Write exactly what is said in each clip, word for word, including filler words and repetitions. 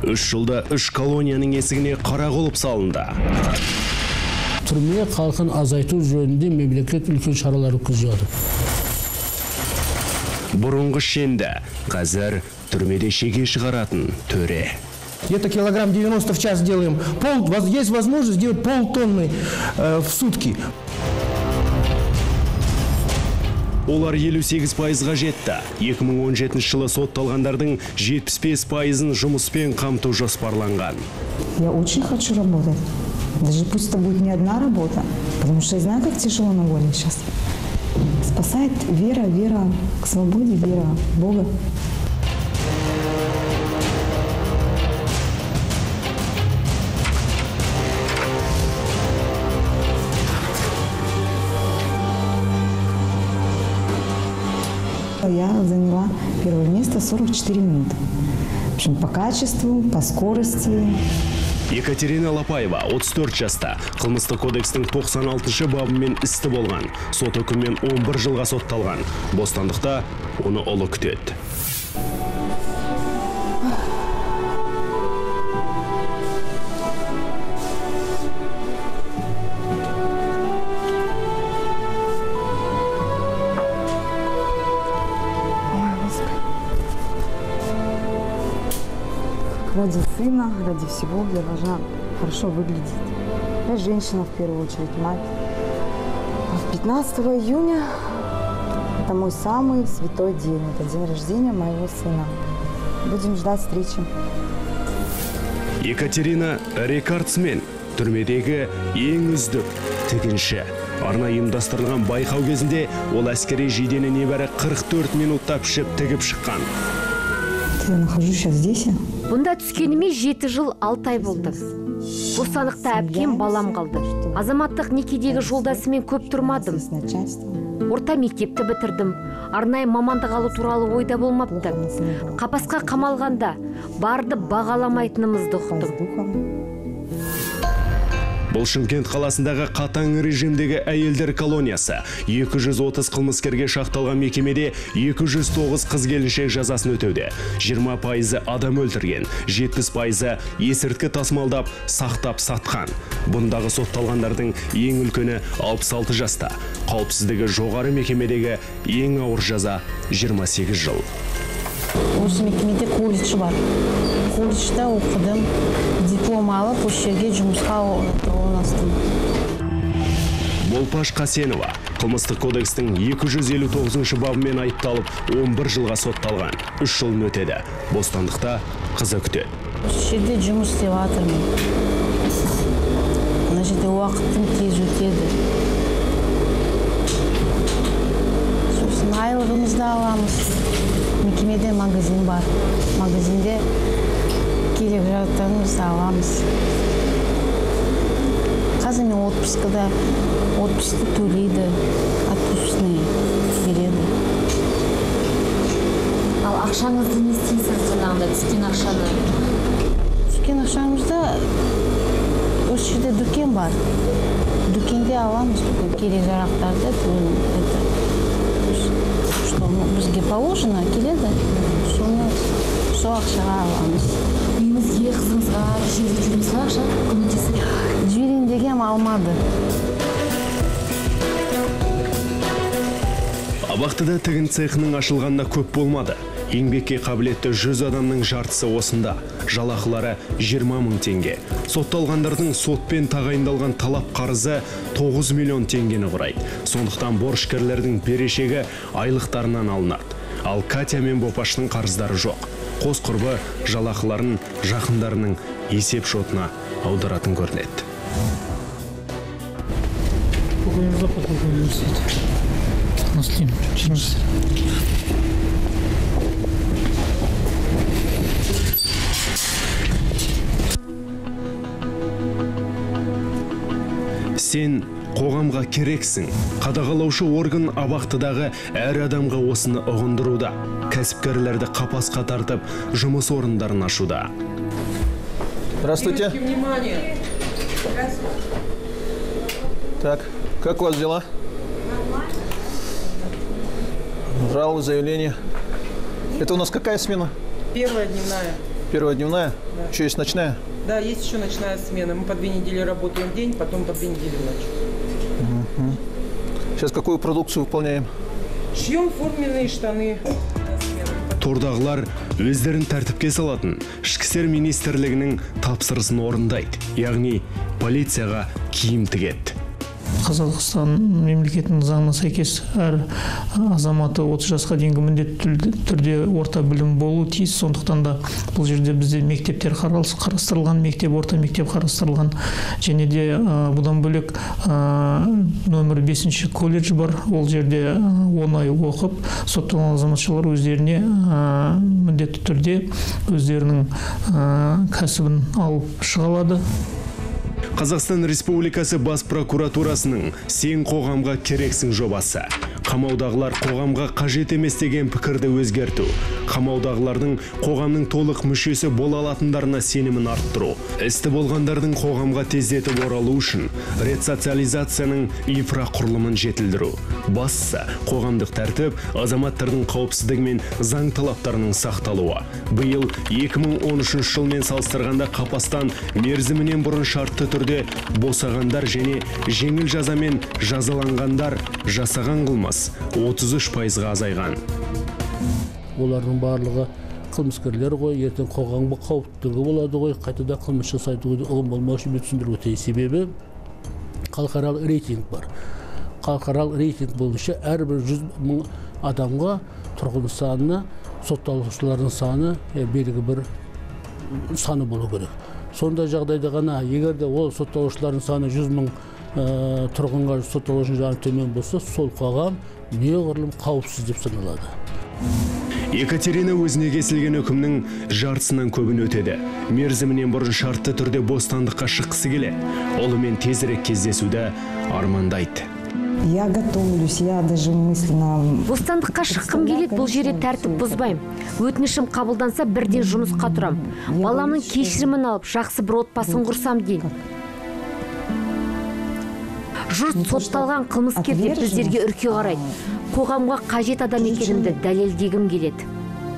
үш жылда үш колонияның есігіне қара құлып салынды. Түрме халқын азайту жөнінде мемлекет үлкен шаралар өткізіп жатыр. Бұрынғы шенді, қазір түрмеде шеге шығаратын төре. Где-то килограмм девяносто в час делаем. Пол, есть возможность сделать полтонны э, в сутки. Олар елу сегіз пайызға жетті. екі мың он жетінші жылы сотталғандардың жетпіс бес пайызын жұмыспен қамту жоспарланған. Я очень хочу работать. Даже пусть это будет не одна работа, потому что я знаю, как тяжело на воле сейчас. Спасает вера, вера к свободе, вера в Бога. Я заняла первое место сорок четыре минуты. В общем, по качеству, по скорости. Екатерина Лапаева, отыз төрт жаста, қылмыстық кодекстің тоқсан алтыншы бабымен істі болған. Сот үкімімен он бір жылға сотталған. Бостандықта оны ұлы күтеді. Ради сына, ради всего я должна хорошо выглядеть. Я женщина, в первую очередь, мать. пятнадцатого июня это мой самый святой день. Это день рождения моего сына. Будем ждать встречи. Екатерина рекордсмен, түрмедегі ең үздік тігінші. Арнайы ұйымдастырылған байқау кезінде ол әскери жейдені небәрі қырық төрт минутта пішіп тігіп шыққан. Я нахожусь сейчас здесь. Бұнда түскеніме жеті жыл алты ай болды. Бостандықта әпкем балам қалды. Азаматтық некедегі жолдасымен көп тұрмадым. Орта мектепті бітірдім. Арнайы мамандық алу туралы ойда болмапты. Қапасқа қамалғанда барды бағаламайтынымызды ұқтым. Бұл Шымкент қаласындағы қатаң режимдегі әйелдер колониясы. екі жүз отыз қылмыскерге шақталған мекемеде екі жүз тоғыз қыз-келіншек жазасын өтеуде. жиырма пайызы адам өлтірген, жетпіс пайызы есірткі тасымалдап, сақтап сатқан. Бұндағы сотталғандардың ең үлкені алпыс алты жаста. Қауіпсіздігі жоғары мекемедегі ең ауыр жаза жиырма сегіз жыл. Осы мекемеде колледж бар. Колледжда оқыдым, диплом алып, осы жерге жұмысқа орналастым. Молпаш Қасенова қылмыстық кодекстің екі жүз елу тоғызыншы бабымен айыпталып, он бір жылға сотталған. үш жылын өтеді. Бостандықта қызы күтеді. Осы жерде жұмыс істеп жатырмын. Мына жерде уақыттың тез өтеді. Сосын айлығымызды аламыз. Мекемеде магазин бар. Магазинде керек жарақтарымызды аламыз. Қазір мен отпускада, отпусқты төлейді, отпускный береді. Ал ақшаңызды не істейсіз жаңағыда түскен ақшаны? Түскен ақшамызда осы жерде дүкен бар. Дүкенде аламыз керек жарақтарды. Бізге положено келеді, соны сол ақшаға аламыз. Үйіңізге, қызыңызға, жерде жүріңізге ақша көмектесіп? Жіберейін дегем алмады. Абақтыда тігін цехының ашылғанына көп болмады. Еңбекке қабілетті жүз адамның жартысы осында. Жалақылары жиырма мың теңге. Сотталғандардың сотпен тағайындалған талап қарызы тоғыз миллион теңгені құрайды. Сондықтан борышкерлердің берешегі айлықтарынан алынады. Ал Катя мен Бопаштың қарыздары жоқ. Қос құрбы жалақыларын жақындарының есеп шотына аударатын көрінеді. Бүгін ұзақ университет. Наслим, жұмыс. Сен қоғамға керексің. Қадағалаушы орган абақтыдағы әр адамға осыны ұғындыруда. Кәсіпкерлерді қапасқа тартып, жұмыс орындарын ашуда. Здравствуйте. Внимание. Так, как у вас дела? Жалобы, заявления. Это у нас какая смена? Первая дневная. Первая дневная? Да. Еще есть ночная? Да, есть еще ночная смена. Мы по две недели работаем день, потом по две недели ночь. Угу. Сейчас какую продукцию выполняем? Шьем форменные штаны. Тордағылар өздерін тәртіпке салатын ішкі істер министрлігінің тапсырысын орындайды, яғни полицияға киім тігеді. Қазақстан мемлекетінің заңына сәйкес әр азаматы отыз жасқа дейінгі міндетті түрде орта білім болу тиіс. Сондықтан да бұл жерде бізде мектептер қарастырылған, мектеп, орта мектеп қарастырылған. Және де бұдан бөлек нөмір бесінші колледж бар. Ол жерде он ай оқып, сотталған азаматшалар өздеріне міндетті түрде өздерінің кәсібін алып шыға алады. Қазақстан Республикасы бас прокуратурасының «Сен қоғамға керексің» жобасы. Қамаудағылар қоғамға қажет емес деген пікірді өзгерту. Қамаудағылардың қоғамның толық мүшесі бола алатындарына сенімін арттыру. Істі болғандардың қоғамға тездетіп оралу үшін ресоциализацияның инфрақұрылымын жетілдіру. Бастысы қоғамдық тәртіп, азаматтардың қауіпсіздігі мен заң талаптарының сақталуы. Биыл екі мың он үшінші жылмен салыстырғанда қапастан мерзімінен бұрын шартты түрде босағандар және жеңіл жазамен жазаланғандар жасаған қылмыс отыз үш пайызға азайған. Олардың барлығы қылмыскерлер ғой, ертең қоғамға қауіптілігі болады ғой, қайтада қылмыс жасайды ғой, ұғым болмау үшін түсіндіруге тиіс. Себебі халықаралық рейтинг бар. Халықаралық рейтинг бойынша әрбір жүз мың адамға тұрғын санына сотталушылардың саны белгілі бір саны болу керек. Сондай жағдайда ғана, егер де ол сотталушылардың саны жүз мың тұрғынға сотталушының жаны төмен болса, сол қоғам неғұрлым қауіпсіз деп саналады. Екатерина өзіне кесілген үкімнің жартысынан көбін өтеді. Мерзімінен бұрын шартты түрде бостандыққа шыққысы келе. Олымен тезірек кездесуді армандайды. Я готовлюсь, я даже мысленно... Бостандыққа шыққым келеді, бұл жерде тәртіп бұзбайым. Өтінішім қабылданса бірден жұмысқа тұрам. Баламның кешірімін алып, жақсы бір отбасын құрсам деймін. Жұрт сотталған қылмыскер деп біздерге үрке қарайды. Қоғамға қажет адам екенімді дәлелдегім келеді.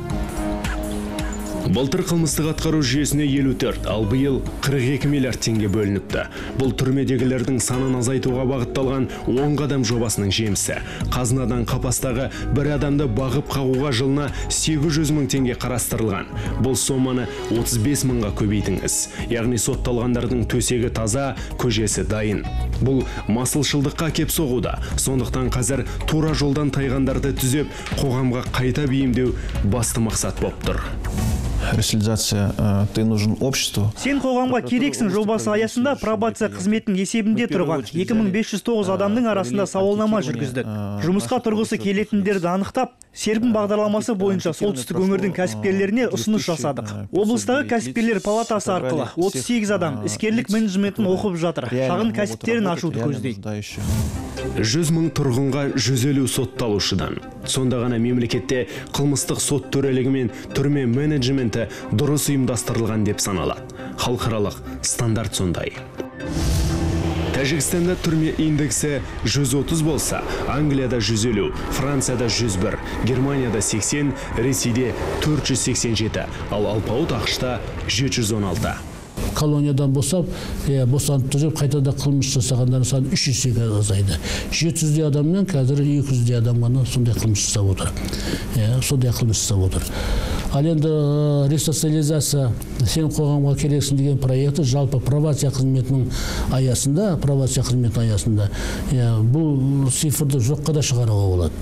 Былтыр қылмыстық атқару жүйесіне елу төрт, ал биыл қырық екі миллиард теңге бөлініпті. Бұл түрмедегілердің санын азайтуға бағытталған он қадам жобасының жемісі. Қазынадан қапастағы бір адамды бағып қағуға жылына сегіз жүз мың теңге қарастырылған. Бұл соманы отыз бес мыңға көбейтіңіз. Яғни сотталғандардың төсегі таза, көжесі дайын. Бұл масылшылдыққа кеп соғуда. Сондықтан қазір тура жолдан тайғандарды түзеп, қоғамға қайта бейімдеу басты мақсат болып тұр. Реализация «Ты нужен обществу». Сен қоғамға керексің жобасы аясында пробация қызметінің есебінде тұрған екі мың бес жүз тоғыз адамның арасында сауалнама жүргіздік. Жұмысқа тұрғысы келетіндерді анықтап, серпін бағдарламасы бойынша солтүстік өңірдің кәсіпкерлеріне ұсыныс жасадық. Облыстағы кәсіпкерлер палатасы арқылы отыз сегіз адам іскерлік менеджментін оқып жатыр. Шағын кәсіптерін ашуды көздейді. жүз мың тұрғынға жүз елу сотталушыдан. Сонда ғана мемлекетте қылмыстық сот төрелігі мен түрме менеджменті дұрыс ұйымдастырылған деп саналады. Халықаралық стандарт сондай. Тәжікстанда түрме индексі жүз отыз болса, Англияда жүз елу, Францияда жүз бір, Германияда сексен, Ресейде төрт жүз сексен жеті, ал алпауыт ақшта жеті жүз он алты. Колониядан босап, босанып тұрып, қайтада қылмыс жасағандардың саны үш есеге азайды. жеті жүздей адамнан қазір екі жүздей адам ғана сондай қылмыс жасап отыр. Сондай қылмыс жасап отыр. Ал енді ресоциализация, сен қоғамға керексің деген проекті жалпы пробация қызметінің аясында, пробация қызметінің аясында бұл цифрды жоққа да шығаруға болады.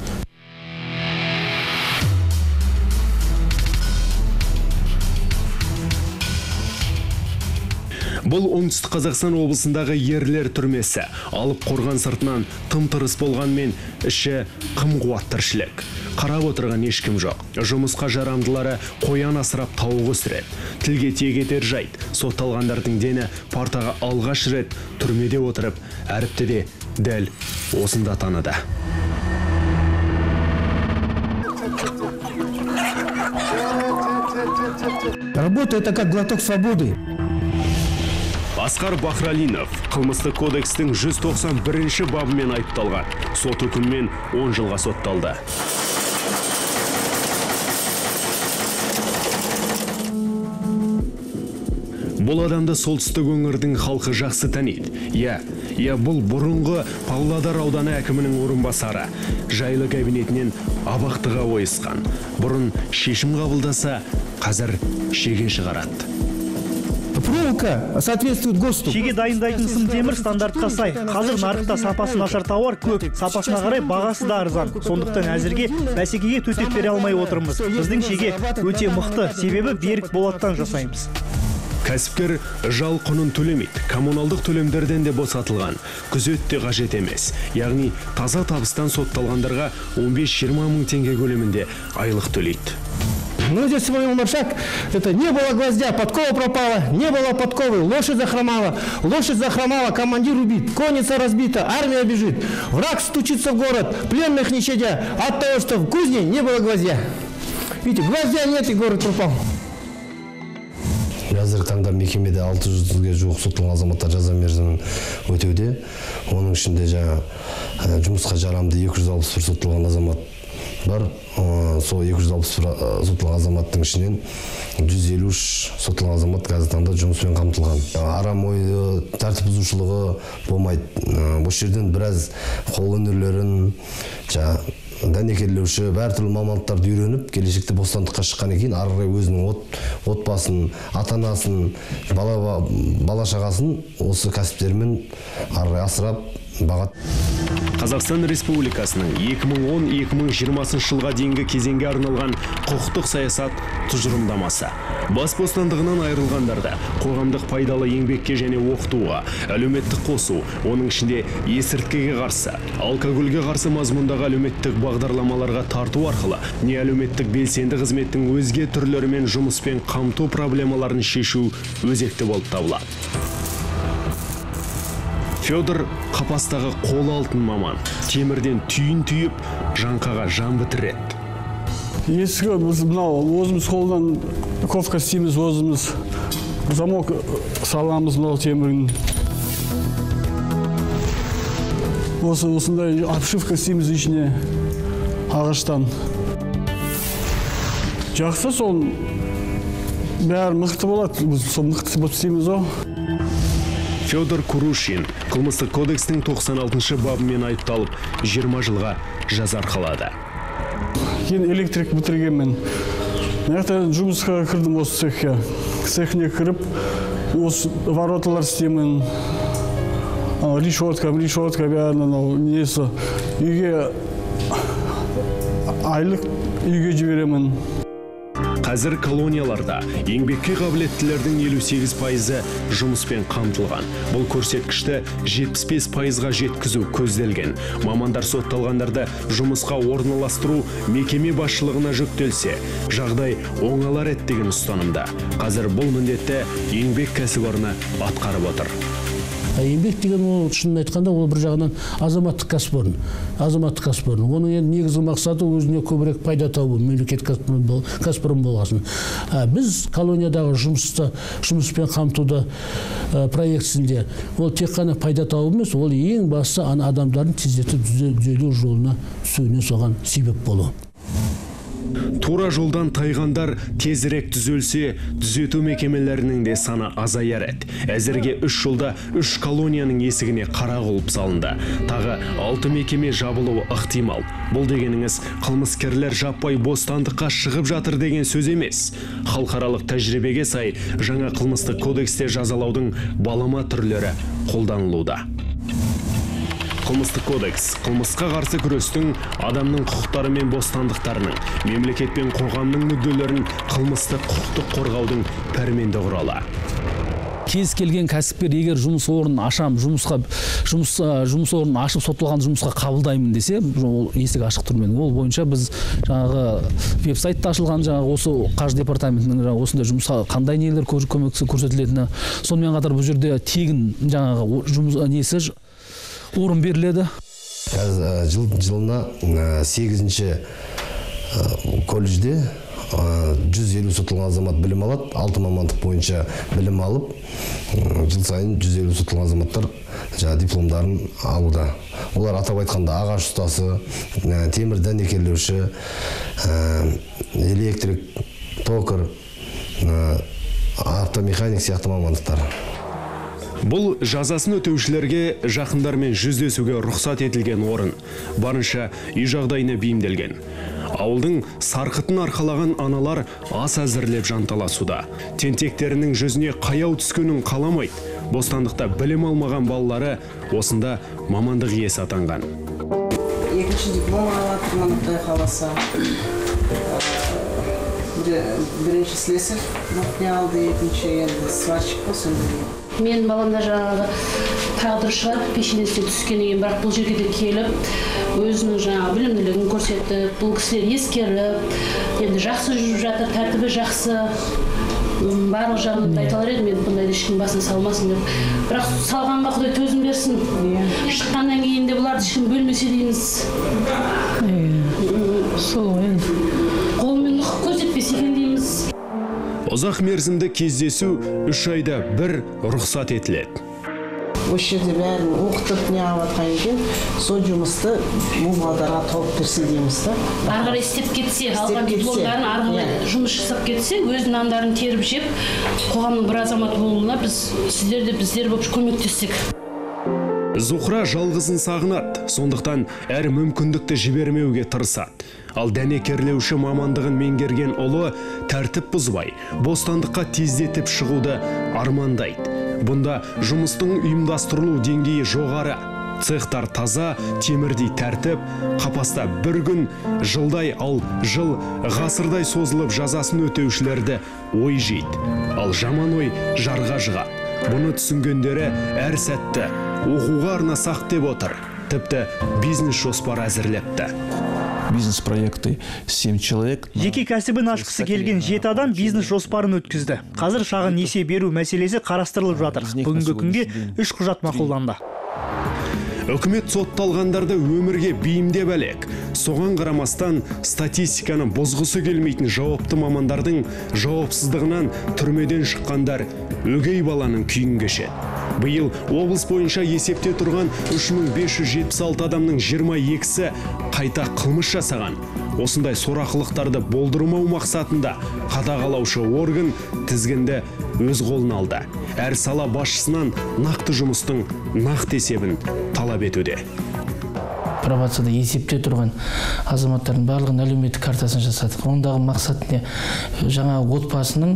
Бұл оңтүстік Қазақстан облысындағы ерлер түрмесі. Алып қорған сыртынан тым-тырыс болғанмен іші қым-қуат тіршілік. Қарап отырған ешкім жоқ. Жұмысқа жарамдылары қоян асырап тауық өсіреді. Тілге тиек етер жайт. Сотталғандардың дені партаға алғаш рет түрмеде отырып, әріпті де дәл осында таныды. Работа – это как глоток свободы. Асқар Бахралинов қылмыстық кодекстің жүз тоқсан бірінші бабымен айыпталған. Сот үкімімен он жылға сотталды. Бұл адамды солтүстік өңірдің халқы жақсы таниды. Я, я бұл бұрынғы Павлодар ауданы әкімінің орынбасары. Жайлы кабинетінен абақтыға ойысқан. Бұрын шешім қабылдаса, қазір шеге шығарады. Проволока соответствует ГОСТу. Шеге дайындайтын сым темір стандартқа сай. Қазір нарықта сапасы нашар тауар көп, сапасына қарай бағасы да арзан. Сондықтан әзірге бәсекеге төтеп бере алмай отырмыз. Біздің шеге өте мықты, себебі берік болаттан жасаймыз. Кәсіпкер жал құнын төлемейді, коммуналдық төлемдерден де босатылған. Күзет те қажет емес. Яғни таза табыстан сотталғандарға он бес жиырма мың теңге көлемінде айлық төлейді. Ну, здесь сегодня маршак, это не было гвоздя, подкова пропала, не было подковы, лошадь захромала, лошадь захромала, командир убит, конница разбита, армия бежит, враг стучится в город, пленных не щадя, от того, что в кузне не было гвоздя. Видите, гвоздя нет, и город пропал. Қазіргі таңда мекемеде алты жүзге жуық сотталған азаматтар жаза мерзімін өтеуде. Оның ішінде жаңа жұмысқа жарамды екі жүз алпыс бір сотталған азамат бар. Сол екі жүз алпыс бір сотталған азаматтың ішінен жүз елу үш сотталған азамат қазіргі таңда жұмыспен қамтылған. Арам ойы, тәртіп бұзушылығы болмайды. Осы жерден біраз қол өнерлерін, дәнекерлеуші, бәртүрлі мамандықтарды үйреніп, келешекте бостандыққа шыққаннан кейін ары қарай өзінің отбасын, ата-анасын, бала шағасын осы кәсіптермен ары қарай асырап бағат. Қазақстан Республикасының екі мың он - екі мың жиырмасыншы жылға дейінгі кезеңге арналған құқықтық саясат тұжырымдамасы. Бас бостандығынан айырылғандарды қоғамдық пайдалы еңбекке және оқытуға, әлеуметтік қосу, оның ішінде есірткіге қарсы, алкогольге қарсы мазмұндағы әлеуметтік бағдарламаларға тарту арқылы не әлеуметтік белсенді қызметтің өзге түрлерімен жұмыспен қамту проблемаларын шешу өзекті болып табылады. Федор қапастағы қол алтын маман, темірден түйін түйіп, жаңқаға жан бітіреді. Есігі біз мынау өзіміз қолдан ковка істейміз, өзіміз замок саламыз мынау темірін. Осы осындай обшивка істейміз ішіне ағаштан. Жақсы, сол бәрі мықты болады, біз сол мықты болып істейміз о. Федор Курушин қылмыстық кодекстің тоқсан алтыншы бабымен айыпталып, жиырма жылға жаза арқалады. Кейін электрик бітіргенмен. Мына жұмысқа кірдім осы цехке. Цехіне кіріп, осы вороталар істеймін. Решетка, решетка бәрін несі. Үйге айлық үйге жіберемін. Қазір колонияларда еңбекке қабілеттілердің елу сегіз пайызы жұмыспен қамтылған. Бұл көрсеткішті жетпіс бес пайызға жеткізу көзделген. Мамандар сотталғандарды жұмысқа орналастыру мекеме басшылығына жүктелсе, жағдай оңалар еді деген ұстанымда. Қазір бұл міндетті еңбек кәсіпорны атқарып отыр. Еңбек деген ол шынын айтқанда ол бір жағынан азаматтық кәсіпорын. Азаматтық кәсіпорын. Оның енді негізгі мақсаты өзіне көбірек пайда табу, мемлекет кәсіпорын болғасын. Біз колониядағы жұмыста, жұмыспен қамтуда проектісінде ол тек қана пайда табу емес, ол ең басты адамдардың тездетіп түзелу жолына түсуіне соған себеп болу. Тура жолдан тайғандар тезірек түзелсе, түзету мекемелерінің де саны азаяр еді. Әзірге үш жылда үш колонияның есігіне қара құлып салынды. Тағы алты мекеме жабылуы ықтимал. Бұл дегеніңіз қылмыскерлер жаппай бостандыққа шығып жатыр деген сөз емес. Халықаралық тәжірибеге сай жаңа қылмыстық кодексте жазалаудың балама түрлері қолданылуда. Қылмыстық кодекс қылмысқа қарсы күрестің, адамның құқықтары мен бостандықтарының, мемлекет пен қоғамның мүдделерін қылмыстық құқықтық қорғаудың пәрменді құралы. Кез келген кәсіпкер егер жұмыс орнын ашам, жұмысқа жұмыс жұмыс орнын ашып сотталған жұмысқа қабылдаймын десе, ол есік ашық тұрмен. Ол бойынша біз жаңағы веб-сайтта ашылған жаңағы осы қаржы департаментінің жаңағы осындай жұмысқа қандай нелер көмек көрсетілетіні, сонымен қатар бұл жерде тегін жаңағы жұмыс несі орын беріледі. Жыл жылына сегізінші колледжде жүз елу сотталған азамат білім алады, алты мамандық бойынша білім алып, жыл сайын жүз елу сотталған азаматтар дипломдарын алуда. Олар атап айтқанда ағаш ұстасы, темір дәнекерлеуші, электрик, токар, автомеханик сияқты мамандықтар. Бұл жазасын өтеушілерге жақындармен жүздесуге рұқсат етілген орын, барынша үй жағдайына бейімделген. Ауылдың сарқытын арқалаған аналар ас әзірлеп жанталасуда. Тентектерінің жүзіне қаяу түскенін қаламайды. Бостандықта білім алмаған балалары осында мамандық иесі атанған. Екінші диплом алатырмын, Құдай қаласа. Бірінші слесарь мақне алды, екінші енді сварщик болсын. Мен баламда жаңағы тағдыр шығар, пешенесіне түскеннен, бірақ бұл жерге де келіп, өзінің жаңағы білімділігін көрсетіп, бұл кісілер ескеріп, енді жақсы жүріп жатыр, тәртібі жақсы, барлық жағынан айталар еді, мен бұндайды ешкім басына салмасын деп. Бірақ салғанға Құдай төзім берсін. Шыққаннан кейін де бұларды ешкім бөлмесе дейміз. Сол енді. Қолымен ұқып көрсетпесе екен дейміз. Ұзақ мерзімді кездесу үш айда бір рұқсат етіледі. Осы жерде бәрін оқытып не алатқан екен, сол жұмысты бұл балдарға тауып берсін дейміз да. Арғырай істеп кетсе, алған дипломдарын арғырай жұмыс жасап кетсе, өз нандарын теріп жеп, қоғамның бір азаматы болуына біз сіздер де біздер болып көмектессек. Зухра жалғызын сағынады, сондықтан әр мүмкіндікті жібермеуге тырысады. Ал дәнекерлеуші мамандығын меңгерген ұлы тәртіп бұзбай, бостандыққа тездетіп шығуды армандайды. Бұнда жұмыстың ұйымдастырылу деңгейі жоғары. Цехтар таза, темірдей тәртіп, қапаста бір күн, жылдай, ал жыл, ғасырдай созылып жазасын өтеушілерді ой жейді. Ал жаман ой жарға жығады. Бұны түсінгендері әр сәтті оқуға арнасақ деп отыр. Тіпті бизнес жоспар әзірлепті. Бизнес-проекты семь человек. Жеке кәсібін ашқысы келген жеті адам бизнес жоспарын өткізді. Қазір шағын несие беру мәселесі қарастырылып жатыр. Бүгінгі күнге үш құжат мақұлданды. Үкімет сотталғандарды өмірге бейімдеп әлек. Соған қарамастан статистиканы бұзғысы келмейтін жауапты мамандардың жауапсыздығынан түрмеден шыққандар өгей баланың күйін кешеді. Биыл облыс бойынша есепте тұрған үш мың бес жүз жетпіс алты адамның жиырма екісі қайта қылмыс жасаған. Осындай сорақылықтарды болдырмау мақсатында қадағалаушы орган тізгінді өз қолына алды. Әр сала басшысынан нақты жұмыстың нақты есебін талап етуде. Пробацияда есепте тұрған азаматтардың барлығын әлеуметтік картасын жасадық. Ондағы мақсат не? Жаңа отбасының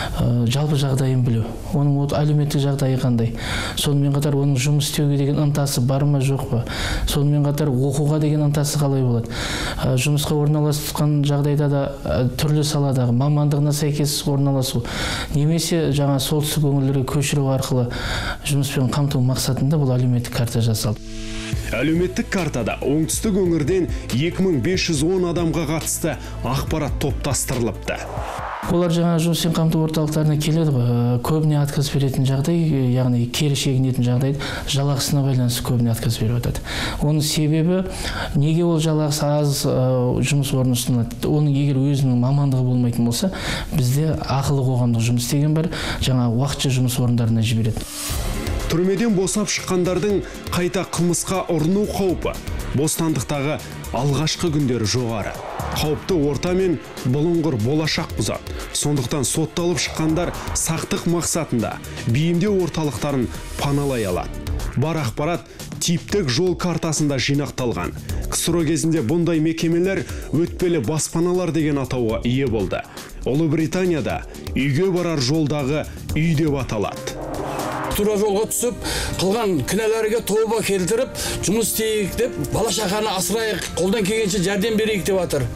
жалпы жағдайын білу. Оның әлеуметтік жағдайы қандай? Сонымен қатар оның жұмыс істеуге деген ынтасы бар ма, жоқ па? Сонымен қатар оқуға деген ынтасы қалай болады? Жұмысқа орналасқан жағдайда да түрлі саладағы мамандығына сәйкес орналасу. Немесе жаңа солтүстік өңірлерге көшіру арқылы жұмыспен қамту мақсатында бұл әлеуметтік карта жасалды. Әлеуметтік картада оңтүстік өңірден екі мың бес жүз он адамға қатысты ақпарат топтастырылыпты. Олар жаңа жұмыспен қамту орталықтарына келеді ғой, көбіне отказ беретін жағдай, яғни кері шегінетін жағдай жалақысына байланысты көбіне отказ беріп жатады. Оның себебі неге ол жалақысы аз жұмыс орны ұсынылады? Оның егер өзінің мамандығы болмайтын болса, бізде ақылы қоғамдық жұмыс деген бар, жаңа уақытша жұмыс орындарына жібереді. Түрмеден босап шыққандардың қайта қылмысқа ұрыну қаупі бостандықтағы алғашқы күндері жоғары. Қауіпті орта мен бұлыңғыр болашақ бұзады. Сондықтан сотталып шыққандар сақтық мақсатында бейімдеу орталықтарын паналай алады. Бар ақпарат типтік жол картасында жинақталған. КСРО кезінде бұндай мекемелер өтпелі баспаналар деген атауға ие болды. Ұлыбританияда үйге барар жолдағы үй деп аталады. Тура жолға түсіп, қылған кінәлерге тауба келтіріп, жұмыс істейік деп, бала шағаны асырайық, қолдан келгенше жәрдем берейік деп жатыр.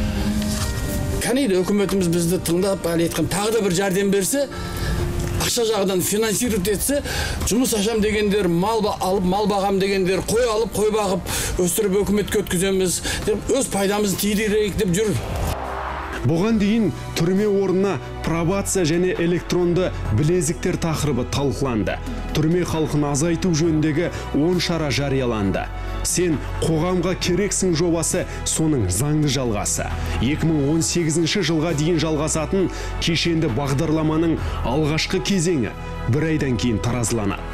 Кәнейді үкіметіміз бізді тыңдап, әлі еткен тағы да бір жәрдем берсе, ақша жағынан финансировать етсе, жұмыс ашам дегендер, мал алып, мал бағам дегендер, қой алып, қой бағып, өстіріп үкіметке өткіземіз деп, өз пайдамызды тидірейік деп жүр. Бұған дейін түрме орнына пробация және электронды білезіктер тақырыбы талқыланды. Түрме халқын азайту жөніндегі он шара жарияланды. Сен қоғамға керексің жобасы соның заңды жалғасы. екі мың он сегізінші жылға дейін жалғасатын кешенді бағдарламаның алғашқы кезеңі бір айдан кейін таразыланады.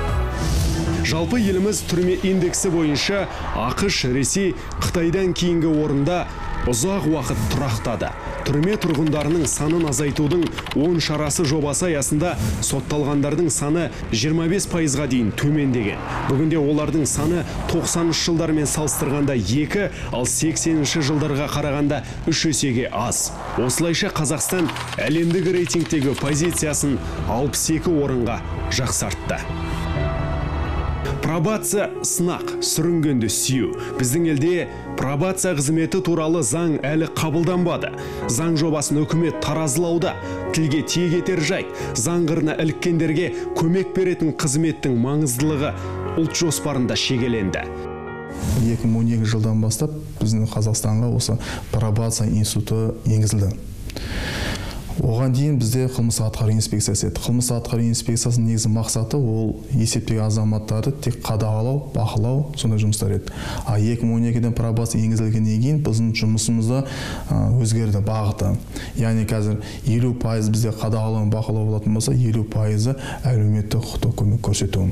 Жалпы еліміз түрме индексі бойынша ақш, Ресей, Қытайдан кейінгі орында ұзақ уақыт тұрақтады. Түрме тұрғындарының санын азайтудың он шарасы жобасы аясында сотталғандардың саны жиырма бес пайызға дейін төмендеген. Бүгінде олардың саны тоқсаныншы жылдармен салыстырғанда екі, ал сексенінші жылдарға қарағанда үш есеге аз. Осылайша Қазақстан әлемдік рейтингтегі позициясын алпыс екі орынға жақсартты. Пробация сынақ, сүрінгенді сүю. Біздің елде пробация қызметі туралы заң әлі қабылданбады. Заң жобасын үкімет таразылауда. Тілге тиек етер жайт, заң қырына іліккендерге көмек беретін қызметтің маңыздылығы ұлт жоспарында шегеленді. екі мың он екі жылдан бастап біздің Қазақстанға осы пробация институты енгізілді. Оған дейін бізде қылмыс атқару инспекциясы еді. Қылмыс атқару инспекциясының негізгі мақсаты ол есептегі азаматтарды тек қадағалау, бақылау, сондай жұмыстар еді. А екі мың он екіден пробация енгізілгеннен кейін біздің жұмысымызда өзгерді бағыты. Яғни қазір елу пайыз бізде қадағалау, бақылау болатын болса, елу пайызы әлеуметтік құқықтық көмек көрсету.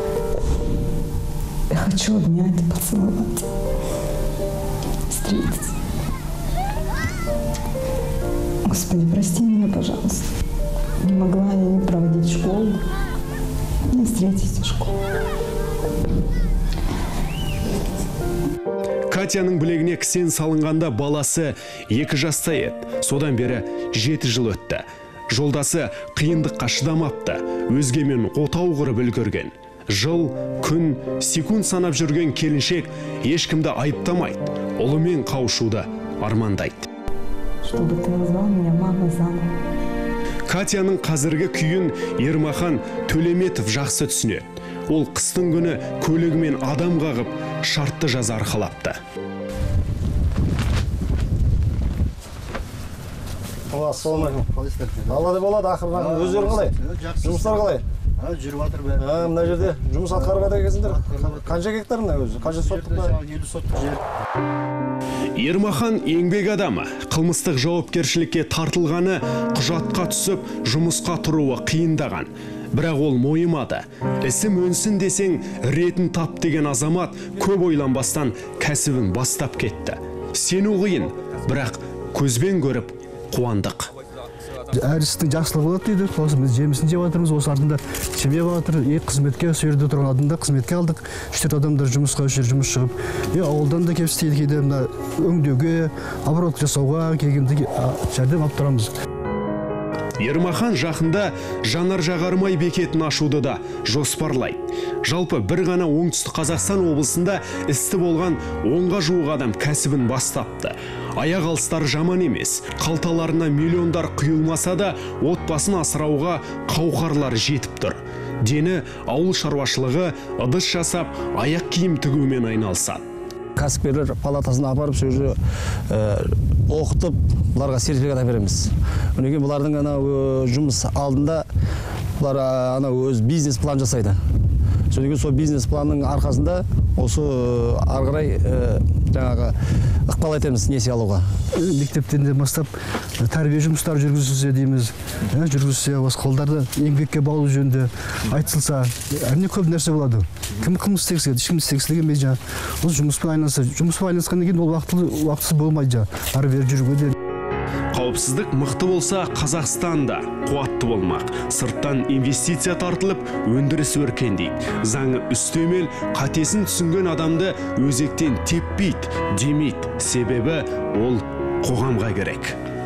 Я хочу обнять, поцеловать, встретиться. Господи, прости меня, пожалуйста. Не могла я не проводить школу, не встретить в школу. Катяның білегіне кісен салынғанда баласы екі жаста еді. Содан бері жеті жыл өтті. Жолдасы қиындыққа шыдамапты, өзгемен отау құрып үлгерген. Жыл, күн, секунд санап жүрген келіншек ешкімді айыптамайды, ұлымен қауышуды армандайды. Чтобы ты назвал меня мамой заново. Катяның қазіргі күйін Ермахан Төлеметов жақсы түсінеді. Ол қыстың күні көлігімен адам қағып, шартты жаза арқалапты. Алады болады, ақырған өздері қалай? Жұмыстар қалай? Жүріп жатыр бәрі. Мына жерде жұмыс атқарып жатыр екенсіңдер. Қанша гектар мына өзі? Қанша соттық? елу соттық жер. Ермахан еңбек адамы, қылмыстық жауапкершілікке тартылғаны құжатқа түсіп, жұмысқа тұруы қиындаған. Бірақ ол мойымады. Ісім өнсін десең, ретін тап деген азамат көп ойланбастан кәсібін бастап кетті. Сену қиын, бірақ көзбен көріп қуандық. Әр істің жақсылығы болады дейді. Осы біз жемісін жеп жатырмыз. Осы артында жемеп жатыр. Е қызметке сүйерде тұрған адамда қызметке алдық. Үш-төрт адамдар жұмысқа үш жұмыс шығып, е ауылдан да келіп істейді, кейде мына өңдеуге, оборот жасауға келгенде жәрдем алып тұрамыз. Ермахан жақында жанар жағармай бекетін ашуды да жоспарлайды. Жалпы бір ғана оңтүстік Қазақстан облысында істі болған онға жуық адам кәсібін бастапты. Аяқ алыстары жаман емес, қалталарына миллиондар құйылмаса да, отбасын асырауға қауқарлар жетіп тұр. Дені ауыл шаруашылығы ыдыс жасап, аяқ киім тігумен айналысады. Кәсіпкерлер палатасына апарып сөзі оқытып, бұларға сертификат береміз. Өнеге бұлардың жұмыс алдында бұлар өз бизнес план жасайды. Сөндегі сол бизнес планның арқасында осы арғырай жаңағы ықпал етеміз несие алуға. Мектептен де бастап тәрбие жұмыстары жүргізілсе дейміз. Жүргізілсе, осы қолдарды еңбекке баулу жөнінде айтылса, әрине көп нәрсе болады. Кім қылмыс істегісі, ешкім істегісі деген мей жаңа. Ол жұмыспен айналысса, жұмыспен айналысқаннан кейін ол уақытсыз болмайды жаңа. Ары бері жүруге. Қауіпсіздік мықты болса, Қазақстанда қуатты болмақ. Сырттан инвестиция тартылып, өндіріс өркендейді. Заңы үстемел, қатесін түсінген адамды өзектен теппейді, демейді. Себебі ол қоғамға керек.